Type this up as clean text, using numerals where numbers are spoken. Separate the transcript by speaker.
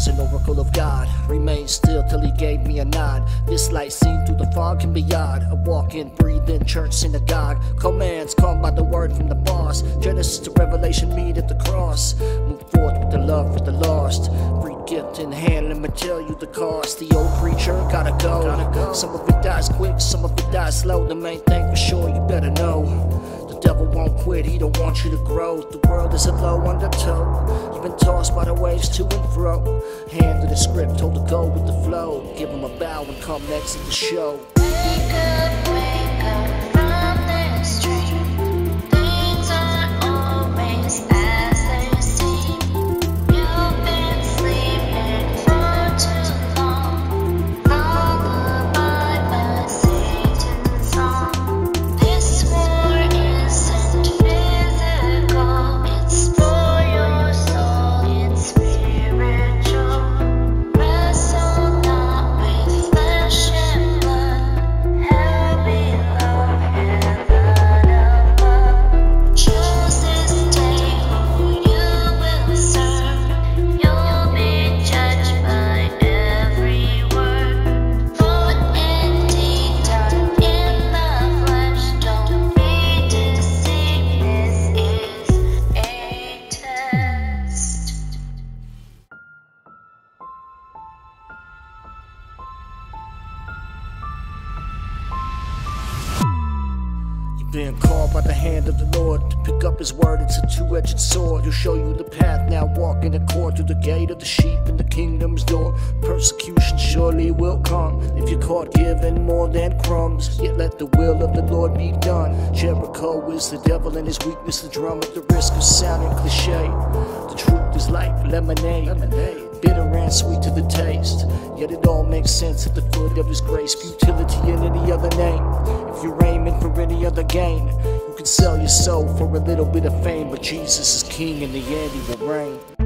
Speaker 1: was an oracle of God. Remained still till he gave me a nod. This light seen through the fog and beyond. A walk-in, breathe-in church synagogue. Commands come by the word from the boss. Genesis to Revelation meet at the cross. Move forth with the love for the lost. Free gift in hand, let me tell you the cost. The old preacher gotta go. Some of it dies quick, some of it dies slow. The main thing for sure you better know, the devil won't quit, he don't want you to grow. The world is a low undertow. You've been tossed by the waves to and fro. Hand to the script, told to go with the flow. Give him a bow and come next at the show.
Speaker 2: Wake up from this dream. Things aren't always as they seem. You've been sleeping for too long. Lullaby by Satan's song. This war isn't physical, it's for your soul, it's spiritual. Wrestle not with flesh and blood, hell below, heaven above. Choose this day who you will serve. You'll be judged by every word. Thought and deed done in the flesh. Don't be deceived, this is a test.
Speaker 1: You've been called by the hand of the Lord to pick up his word, it's a two-edged sword. He'll show you the path, now walk in accord through the gate of the sheep in the kingdom's door. Persecution surely will come if you're caught giving more than crumbs. Yet let the will of the Lord be done. Jericho is the devil and his weakness the drum, at the risk of sounding cliche. The truth is like lemonade, bitter and sweet to the taste. Yet it all makes sense at the foot of his grace. Futility in any other name. If you're aiming for any other gain, you can sell your soul for a little bit of fame, but Jesus is king, in the end he will reign.